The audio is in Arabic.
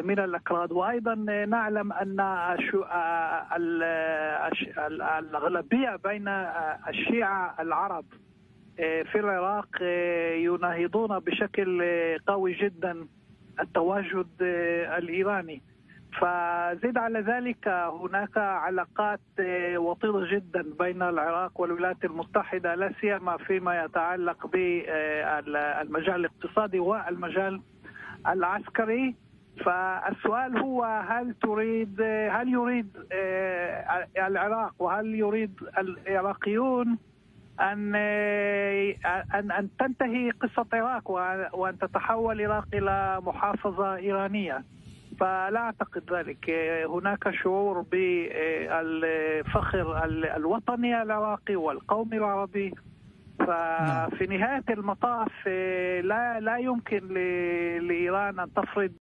من الأكراد. وأيضا نعلم أن الأغلبية بين الشيعة العرب في العراق يناهضون بشكل قوي جدا التواجد الإيراني. فزيد على ذلك هناك علاقات وطيدة جدا بين العراق والولايات المتحدة، لا سيما فيما يتعلق بالمجال الاقتصادي والمجال العسكري. فالسؤال هو هل يريد العراق وهل يريد العراقيون أن تنتهي قصة العراق وأن تتحول العراق إلى محافظة إيرانية؟ فلا أعتقد ذلك. هناك شعور بالفخر الوطني العراقي والقومي العربي. ففي نهاية المطاف لا يمكن لإيران أن تفرض